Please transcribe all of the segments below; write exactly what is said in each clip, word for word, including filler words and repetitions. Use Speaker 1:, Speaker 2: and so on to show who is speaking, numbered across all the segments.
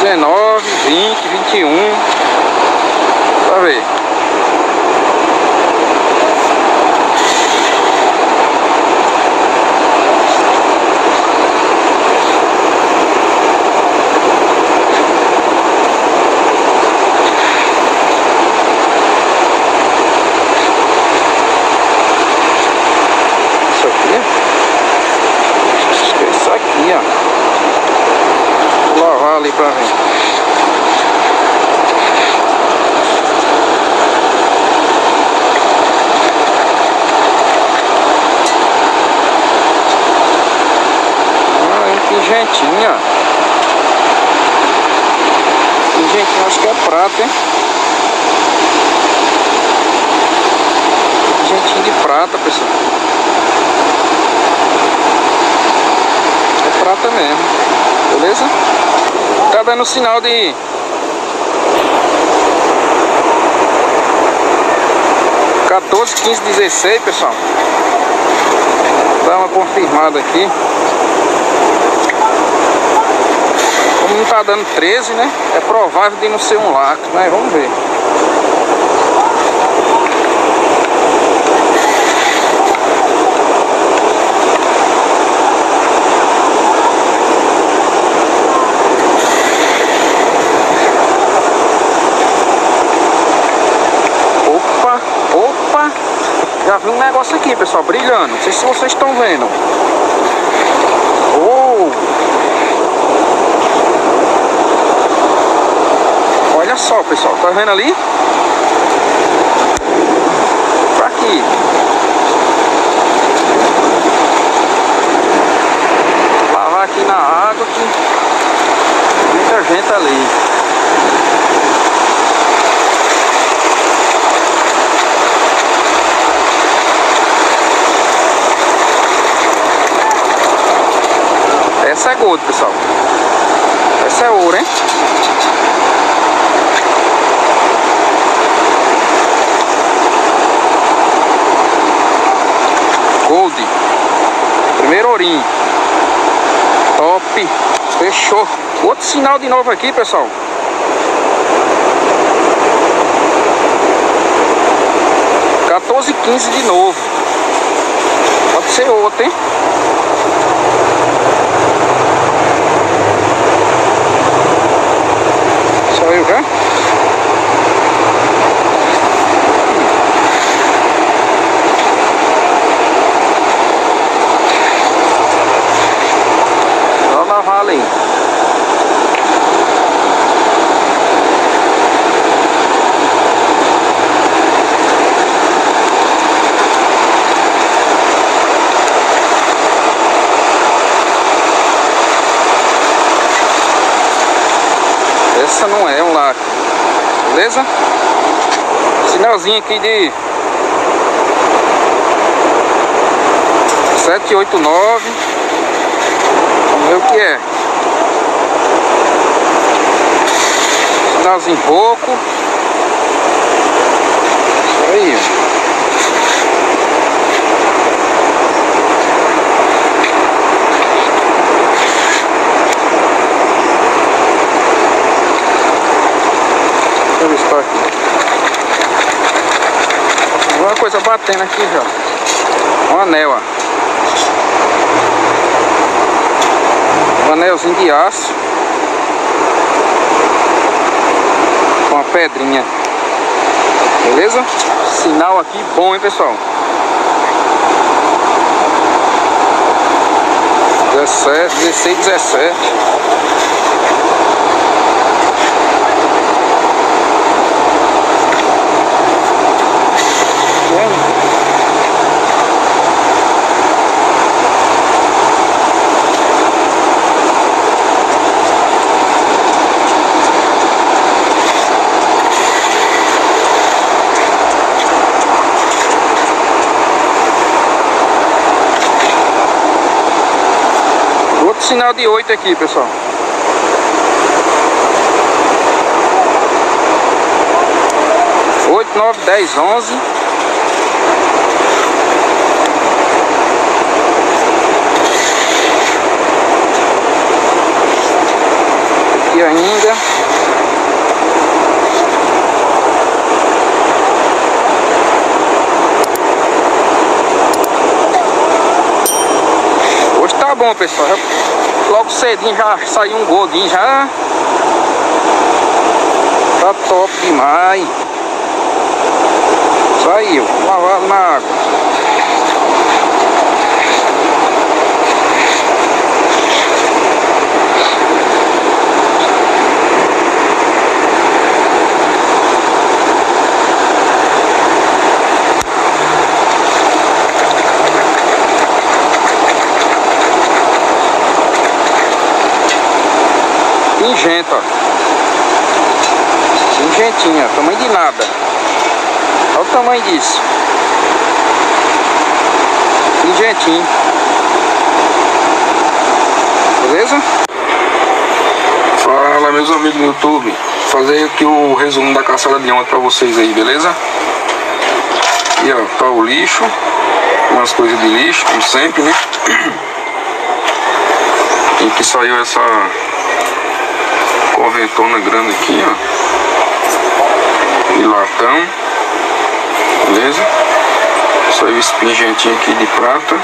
Speaker 1: dezenove, vinte, vinte e um. Pra ver. Isso aqui, acho que é isso aqui, ó. Vou lavar ali pra ver. Pingentinha. Pingentinha, acho que é prata, hein? Pingentinho de prata, pessoal. É prata mesmo. Beleza? Tá dando sinal de... quatorze, quinze, dezesseis, pessoal. Dá uma confirmada aqui. Como não tá dando treze, né? É provável de não ser um lacre, mas vamos ver. Opa, opa! Já vi um negócio aqui, pessoal, brilhando. Não sei se vocês estão vendo. Oh! Olha só, pessoal, tá vendo ali? Pra aqui. Lavar aqui na água que muita gente ali. Essa é gold, pessoal. Essa é ouro, hein? Gold. Primeiro ourinho. Top. Fechou. Outro sinal de novo aqui, pessoal. quatorze, quinze de novo. Pode ser outro, hein? Saiu já? Ali. Essa não é um lacre, beleza? Sinalzinho aqui de sete oito nove. Vamos ver o que é. Sinalzinho pouco. Isso aí. Deixa eu ver se tá aqui. Alguma coisa batendo aqui já. Um anel, ó. Um anelzinho de aço com a pedrinha, beleza? Sinal aqui bom, hein, pessoal? dezessete, dezesseis, dezessete. Sinal de oito aqui, pessoal. Oito, nove, dez, onze. Aqui ainda. Hoje tá bom, pessoal. Logo cedinho já saiu um goldinho já. Tá top demais. Saiu, lavado na água. Pingenta, ó. Pingentinha, tamanho de nada. Olha o tamanho disso. Pingentinho. Beleza? Fala, meus amigos do YouTube. Vou fazer aqui o resumo da caçada de ontem pra vocês aí, beleza? E ó, tá o lixo. Umas coisas de lixo, como sempre, né? E que saiu essa correntona grande aqui, ó, de latão, beleza? Saiu esse pingentinho aqui de prata.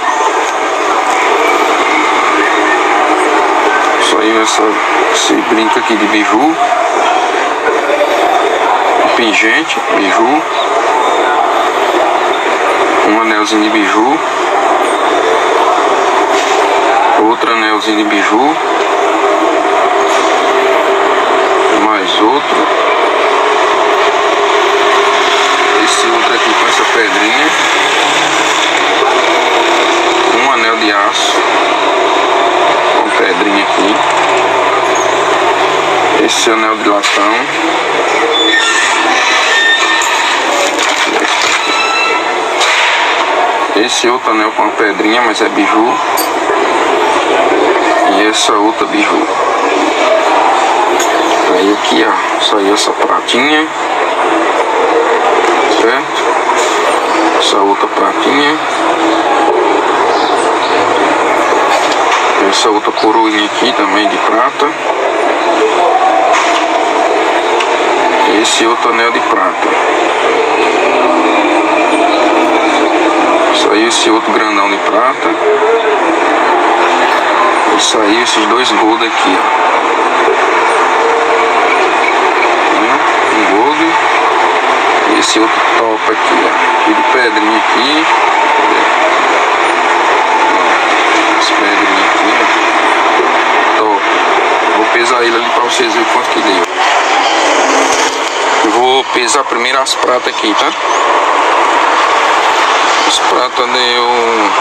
Speaker 1: Saiu essa, esse brinco aqui de biju, um pingente, biju, um anelzinho de biju, outro anelzinho de biju, mais outro, esse outro aqui com essa pedrinha, um anel de aço com pedrinha aqui, esse anel de latão, esse outro anel com a pedrinha, mas é biju, e essa outra biju. Aí aqui, ó, saiu essa pratinha, certo? Essa outra pratinha, essa outra coroinha aqui também de prata, esse outro anel de prata, saiu esse outro grandão de prata, e saiu esses dois gold aqui, ó. Esse outro top aqui, ó, aqui de pedrinha aqui, ó, essa pedrinha aqui, ó, top. Vou pesar ele ali pra vocês verem quanto que deu. Eu vou pesar primeiro as pratas aqui, tá? As pratas deu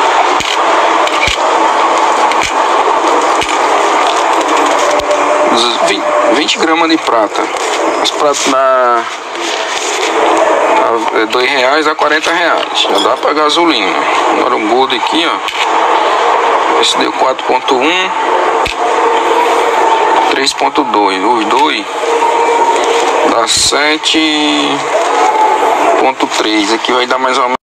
Speaker 1: vinte gramas de prata. As pratas na dois reais a quarenta reais, já dá pra gasolina. Agora o gold aqui, ó, esse deu quatro ponto um, três ponto dois, os dois dá sete ponto três, aqui vai dar mais ou menos